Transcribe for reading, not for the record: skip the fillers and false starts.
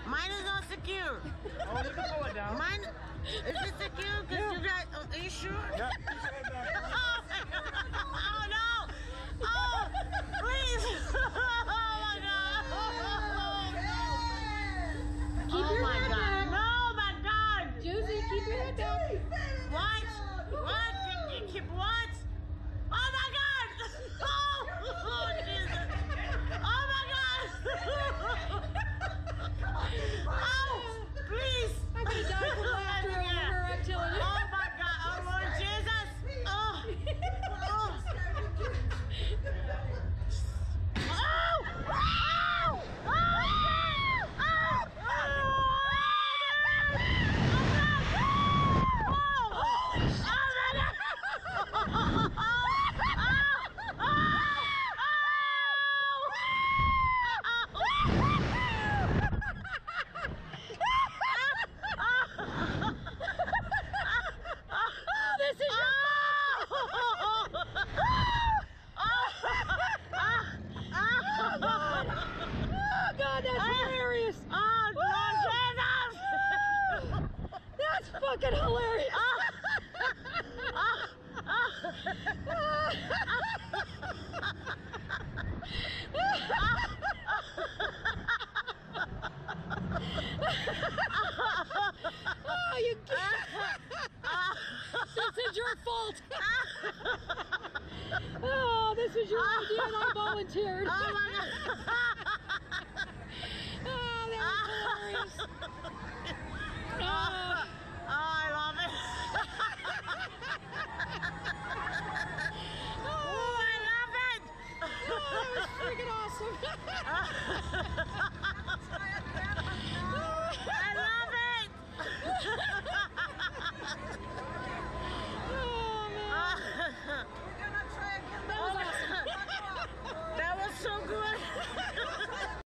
Mine is not secure. Oh, you can pull it down. Mine, is it secure? Cause you got, are you sure? Yeah. Oh no! Oh!